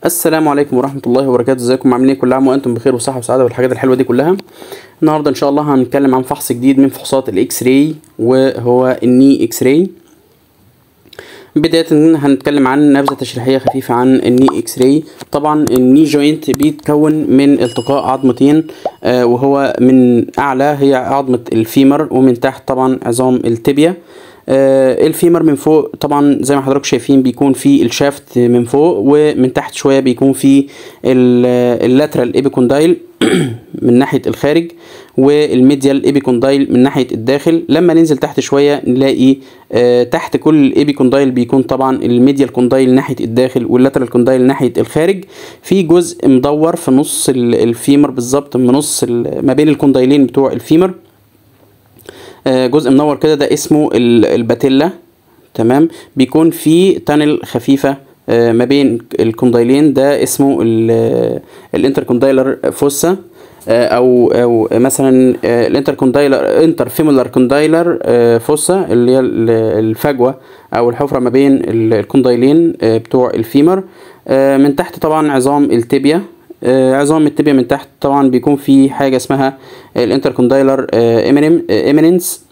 السلام عليكم ورحمة الله وبركاته. ازيكم عاملين ايه؟ كل عام وانتم بخير وصحة وسعادة والحاجات الحلوة دي كلها. النهارده ان شاء الله هنتكلم عن فحص جديد من فحوصات الاكس راي وهو الني اكس راي. بداية هنتكلم عن نبذة تشريحية خفيفة عن الني اكس راي. طبعا الني جوينت بيتكون من التقاء عظمتين، وهو من اعلى هي عظمة الفيمر، ومن تحت طبعا عظام التibia. الفيمر من فوق طبعا زي ما حضراتكم شايفين بيكون في الشافت من فوق، ومن تحت شويه بيكون في اللاترال ايبيكوندايل من ناحيه الخارج، والميديال ايبيكوندايل من ناحيه الداخل. لما ننزل تحت شويه نلاقي تحت كل ايبيكوندايل بيكون طبعا الميديال كوندايل ناحيه الداخل واللاترال كوندايل ناحيه الخارج. في جزء مدور في نص الفيمر بالظبط، من نص ما بين الكوندايلين بتوع الفيمر، جزء منور كده، ده اسمه الباتيلا. تمام. بيكون في تانل خفيفة ما بين الكوندايلين، ده اسمه الانتركوندايلر فوسا، او مثلا انترفيمولار كوندايلر فوسا، اللي هي الفجوة او الحفرة ما بين الكوندايلين بتوع الفيمر. من تحت طبعا عظام التibia. عظام التibia من تحت طبعا بيكون في حاجة اسمها الانتركوندايلر ايميننس.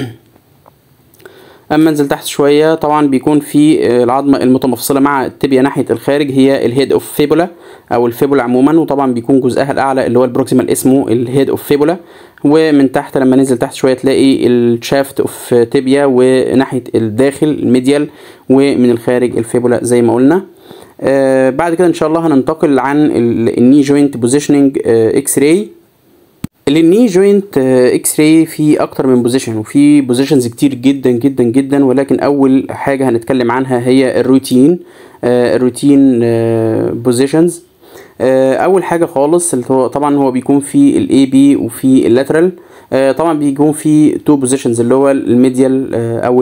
اما انزل تحت شوية طبعا بيكون في العظمة المتمفصلة مع التibia ناحية الخارج، هي الهيد اوف فيبولا او الفيبولا عموما، وطبعا بيكون جزءها الاعلى اللي هو البروكسيمال اسمه الهيد اوف فيبولا. ومن تحت لما ننزل تحت شوية تلاقي الشافت اوف تibia، وناحية الداخل الميديال، ومن الخارج الفيبولا زي ما قلنا. بعد كده ان شاء الله هننتقل عن الني جوينت بوزيشننج اكس راي. الني جوينت اكس راي في اكتر من بوزيشن، وفي بوزيشنز كتير جدا جدا جدا، ولكن اول حاجه هنتكلم عنها هي الروتين بوزيشنز. اول حاجه خالص اللي هو طبعا هو بيكون في الاي بي وفي اللاترال. طبعا بيكون في تو بوزيشنز اللي هو الميديال او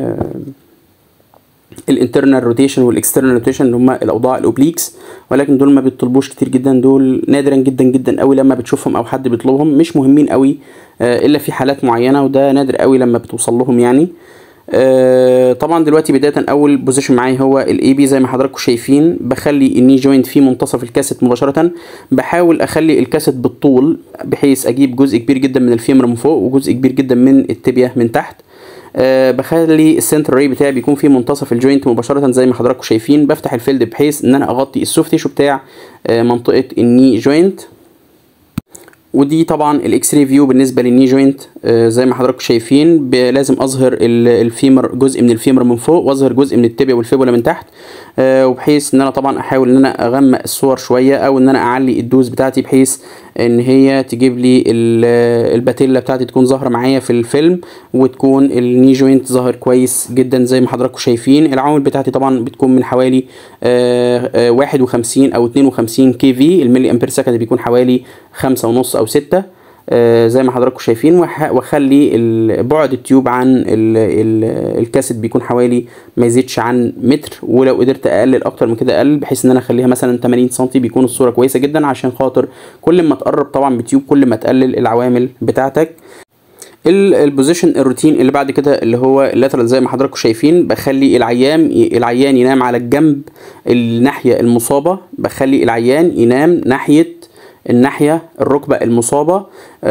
الانترنال روتيشن والاكسترنال روتيشن، اللي هم الاوضاع الاوبليكس، ولكن دول ما بيطلبوش كتير جدا، دول نادرا جدا جدا قوي لما بتشوفهم او حد بيطلبهم، مش مهمين قوي الا في حالات معينه، وده نادر قوي لما بتوصل لهم يعني. طبعا دلوقتي بدايه اول بوزيشن معايا هو الاي بي. زي ما حضراتكم شايفين بخلي الني جوينت في منتصف الكاسيت مباشره، بحاول اخلي الكاسيت بالطول بحيث اجيب جزء كبير جدا من الفيمر من فوق وجزء كبير جدا من التibia من تحت. بخلي السنتر راي بتاعي بيكون في منتصف الجوينت مباشره زي ما حضراتكم شايفين. بفتح الفيلد بحيث ان انا اغطي السوفت تيشو بتاع منطقه الني جوينت. ودي طبعا الاكس راي فيو بالنسبه للني جوينت. زي ما حضراتكم شايفين لازم اظهر الفيمر، جزء من الفيمر من فوق، واظهر جزء من التibia والفيبولا من تحت، وبحيث ان انا طبعا احاول ان انا اغمق الصور شويه، او ان انا اعلي الدوز بتاعتي بحيث ان هي تجيب لي الباتيلا بتاعتي تكون ظاهره معايا في الفيلم، وتكون الني جوينت ظاهر كويس جدا زي ما حضراتكم شايفين. العوامل بتاعتي طبعا بتكون من حوالي 51 او 52 كي في، الملي امبير سكند بيكون حوالي 5.5 او 6 زي ما حضراتكم شايفين. واخلي بعد التيوب عن الكاسيت بيكون حوالي ما يزيدش عن متر، ولو قدرت اقلل اكتر من كده اقلل، بحيث ان انا اخليها مثلا 80 سم بيكون الصوره كويسه جدا، عشان خاطر كل ما تقرب طبعا بتيوب كل ما تقلل العوامل بتاعتك. البوزيشن الروتين اللي بعد كده اللي هو اللاترال. زي ما حضراتكم شايفين بخلي العيان ينام على الجنب الناحيه المصابه، بخلي العيان ينام ناحيه الناحية الركبة المصابة،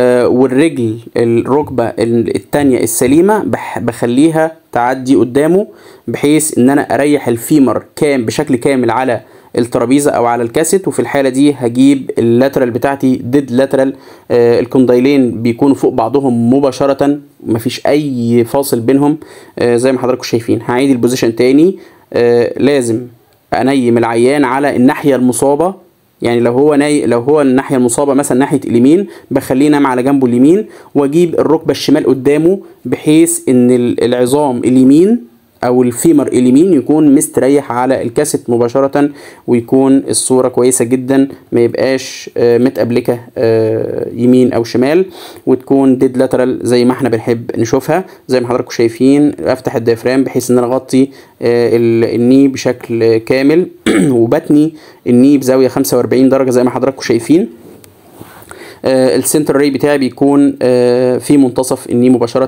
الركبة التانية السليمة بخليها تعدي قدامه، بحيث ان انا اريح الفيمر بشكل كامل على الترابيزة او على الكاسيت. وفي الحالة دي هجيب اللاترال بتاعتي ديد لاترال، الكوندايلين بيكونوا فوق بعضهم مباشرة، مفيش اي فاصل بينهم زي ما حضراتكم شايفين. هعيد البوزيشن تاني. لازم انيم العيان على الناحية المصابة، يعني لو هو الناحيه المصابه مثلا ناحيه اليمين، بخليه ينام على جنبه اليمين، واجيب الركبه الشمال قدامه، بحيث ان العظام اليمين او الفيمر اليمين يكون مستريح على الكاسيت مباشره، ويكون الصوره كويسه جدا، ما يبقاش متقبلكه يمين او شمال، وتكون ديد لاترال زي ما احنا بنحب نشوفها. زي ما حضراتكم شايفين افتح الديافرام بحيث ان انا اغطي الني بشكل كامل وبتني الني بزاويه 45 درجه زي ما حضراتكم شايفين. السنتر راي بتاعي بيكون في منتصف الني مباشره،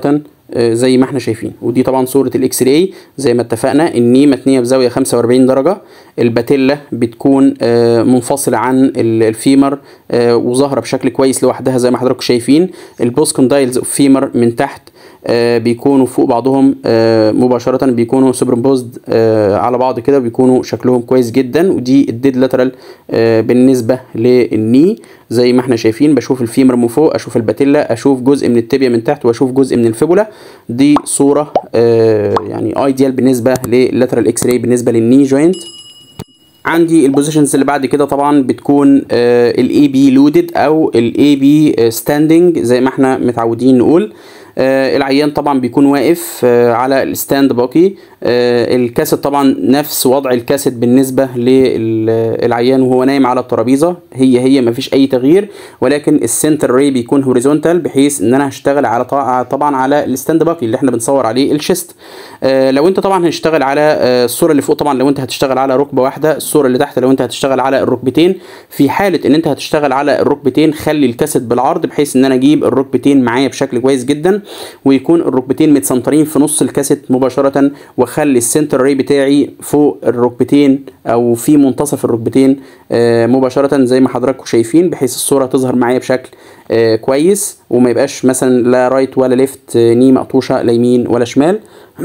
زي ما احنا شايفين. ودي طبعا صورة الاكس راي زي ما اتفقنا، الني متنية بزاوية 45 درجة، الباتيلا بتكون منفصلة عن الفيمر وظاهرة بشكل كويس لوحدها زي ما حضراتكم شايفين. البوست كوندايلز اوف فيمر من تحت بيكونوا فوق بعضهم مباشرة، بيكونوا سوبرمبوزد على بعض كده، بيكونوا شكلهم كويس جدا. ودي الديد لاترال بالنسبة للني زي ما احنا شايفين، بشوف الفيمر من فوق، اشوف الباتيلا، اشوف جزء من التibia من تحت، واشوف جزء من الفيبولا. دي صورة يعني ايديال بالنسبة لللاترال اكس راي بالنسبة للني جوينت. عندي البوزيشنز اللي بعد كده طبعا بتكون الاي بي لودد او الاي بي ستاندنج زي ما احنا متعودين نقول. العيان طبعا بيكون واقف على الستاند باقي. الكاسيت طبعا نفس وضع الكاسيت بالنسبة للعيان وهو نايم على الترابيزة، هي مفيش اي تغيير، ولكن السنتر ري بيكون هوريزونتال بحيث ان انا هشتغل على طبعا على الستاند باقي اللي احنا بنصور عليه الشيست. لو انت طبعا هتشتغل على الصورة اللي فوق، طبعا لو انت هتشتغل على ركبة واحدة، الصورة اللي تحت لو انت هتشتغل على الركبتين. في حالة ان انت هتشتغل على الركبتين خلي الكاسيت بالعرض بحيث ان انا اجيب الركبتين معايا بشكل كويس جدا، ويكون الركبتين متسنطرين في نص الكاسيت مباشرة، واخلي السنتر ري بتاعي فوق الركبتين او في منتصف الركبتين مباشرة زي ما حضراتكم شايفين، بحيث الصورة تظهر معايا بشكل كويس، وما يبقاش مثلا لا رايت ولا ليفت، ني مقطوشة لا يمين ولا شمال.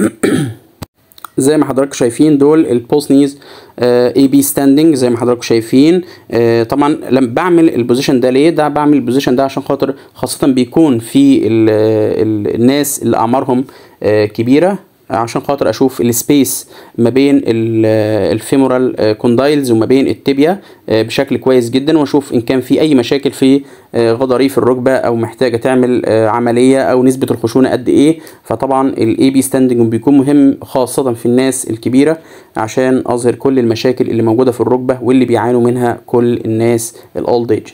زي ما حضراتكم شايفين دول البوست نيز اي بي ستاندنج زي ما حضراتكم شايفين. طبعا لما بعمل البوزيشن ده ليه؟ ده بعمل البوزيشن ده عشان خاطر خاصة بيكون في الناس اللي اعمارهم كبيرة، عشان خاطر اشوف السبيس ما بين الفيمورال كوندايلز وما بين التibia بشكل كويس جدا، واشوف ان كان في اي مشاكل في غضاريف الركبه او محتاجه تعمل عمليه او نسبه الخشونه قد ايه. فطبعا الاي بي ستاندنج بيكون مهم خاصه في الناس الكبيره عشان اظهر كل المشاكل اللي موجوده في الركبه واللي بيعانوا منها كل الناس الاولد ايج.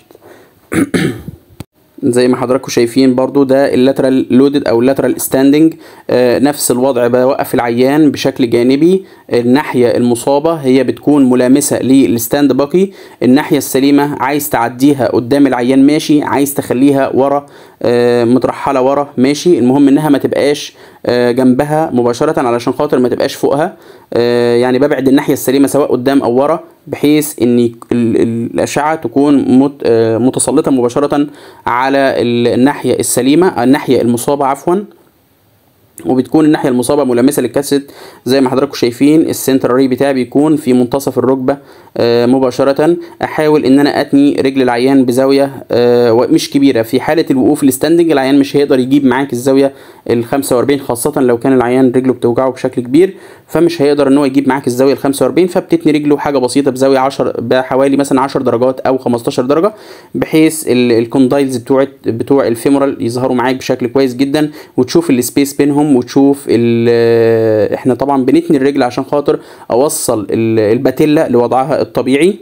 زي ما حضراتكم شايفين برضو ده اللاترال لودد او اللاترال ستاندنج. نفس الوضع، بوقف العيان بشكل جانبي، الناحية المصابة هي بتكون ملامسة للستاند باقي، الناحية السليمة عايز تعديها قدام العيان ماشي، عايز تخليها ورا مترحلة ورا ماشي، المهم انها ما تبقاش جنبها مباشرة علشان خاطر ما تبقاش فوقها. يعني ببعد الناحية السليمة سواء قدام او ورا بحيث ان الاشعة تكون متسلطة مباشرة على الناحية السليمة، الناحية المصابة عفوا، وبتكون الناحيه المصابه ملامسه للكاسيت زي ما حضراتكم شايفين. السنتر ري بتاعي بيكون في منتصف الركبه مباشره. احاول ان انا اتني رجل العيان بزاويه مش كبيره. في حاله الوقوف الستاندنج العيان مش هيقدر يجيب معاك الزاويه ال 45، خاصه لو كان العيان رجله بتوجعه بشكل كبير، فمش هيقدر ان هو يجيب معاك الزاويه ال 45، فبتتني رجله حاجه بسيطه بزاويه 10 بحوالي مثلا 10 درجات او 15 درجه، بحيث الكوندايلز بتوع الفيمورال يظهروا معاك بشكل كويس جدا، وتشوف السبيس بينهم، وتشوف احنا طبعا بنتني الرجل عشان خاطر اوصل الباتيلا لوضعها الطبيعي.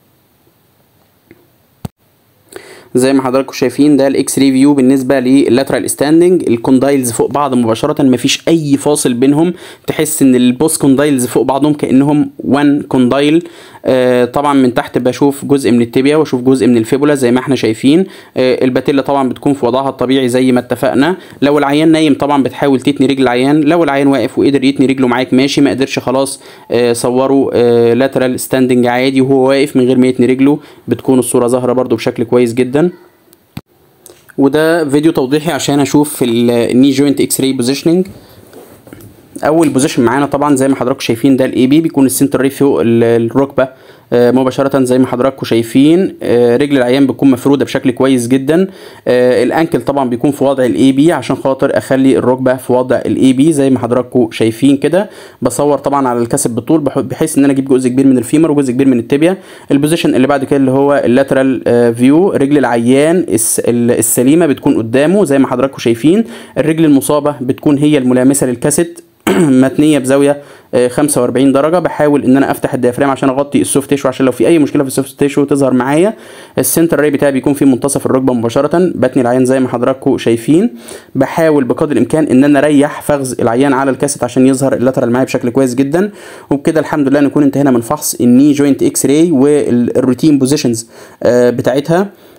زي ما حضراتكم شايفين ده الاكس راي فيو بالنسبه لللاترال ستاندنج. الكوندايلز فوق بعض مباشره، مفيش اي فاصل بينهم، تحس ان البوست كوندايلز فوق بعضهم كانهم وان كوندايل. طبعا من تحت بشوف جزء من التibia واشوف جزء من الفيبولا زي ما احنا شايفين. الباتيلا طبعا بتكون في وضعها الطبيعي زي ما اتفقنا. لو العيان نايم طبعا بتحاول تتني رجل العيان، لو العيان واقف وقدر يتني رجله معاك ماشي، ما قدرش خلاص صوروا لاترال ستاندنج عادي وهو واقف من غير ما يتني رجله، بتكون الصوره ظاهره برده بشكل كويس جدا. وده فيديو توضيحي عشان اشوف الني جوينت اكس راي بوزيشننج. اول بوزيشن معانا طبعا زي ما حضراتكم شايفين ده الاي بي، بيكون السنتر ري فوق الركبه مباشره زي ما حضراتكم شايفين. رجل العيان بتكون مفروده بشكل كويس جدا. الانكل طبعا بيكون في وضع الاي بي عشان خاطر اخلي الركبه في وضع الاي بي زي ما حضراتكم شايفين كده. بصور طبعا على الكاسيت بالطول بحيث ان انا اجيب جزء كبير من الفيمر وجزء كبير من التibia. البوزيشن اللي بعد كده اللي هو اللاترال فيو، رجل العيان السليمه بتكون قدامه زي ما حضراتكم شايفين، الرجل المصابه بتكون هي الملامسه للكاسيت متنيه بزاويه 45 درجه. بحاول ان انا افتح الديافرام عشان اغطي السوفت تيشو عشان لو في اي مشكله في السوفت تيشو تظهر معايا. السنتر ري بتاعي بيكون في منتصف الركبه مباشره، بتني العيان زي ما حضراتكم شايفين. بحاول بقدر الامكان ان انا اريح فخذ العيان على الكاسيت عشان يظهر اللاترال معايا بشكل كويس جدا. وبكده الحمد لله نكون انتهينا من فحص الني جوينت اكس راي والروتين بوزيشنز بتاعتها.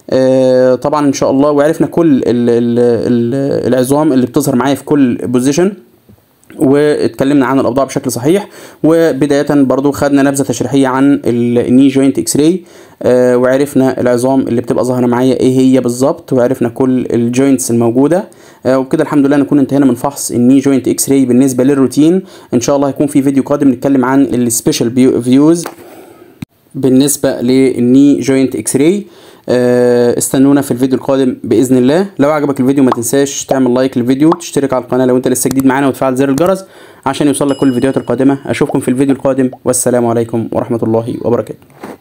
طبعا ان شاء الله، وعرفنا كل العظام اللي بتظهر معايا في كل بوزيشن، واتكلمنا عن الاوضاع بشكل صحيح. وبدايه برضو خدنا نبذه تشريحيه عن الني جوينت اكس راي، وعرفنا العظام اللي بتبقى ظاهره معايا ايه هي بالظبط، وعرفنا كل الجوينتس الموجوده. وبكده الحمد لله نكون انتهينا من فحص الني جوينت اكس راي بالنسبه للروتين. ان شاء الله هيكون في فيديو قادم نتكلم عن السبيشال فيوز بالنسبه للني جوينت اكس راي. استنونا في الفيديو القادم باذن الله. لو عجبك الفيديو ما تنساش تعمل لايك للفيديو، تشترك على القناه لو انت لسه جديد معانا، وتفعل زر الجرس عشان يوصلك كل الفيديوهات القادمه. اشوفكم في الفيديو القادم، والسلام عليكم ورحمه الله وبركاته.